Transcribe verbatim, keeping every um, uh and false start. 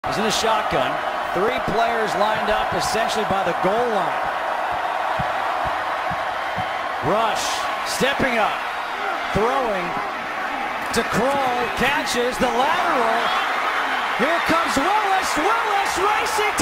He's in a shotgun. Three players lined up essentially by the goal line. Rush, stepping up, throwing to Kroll, catches the lateral. Here comes Willis, Willis racing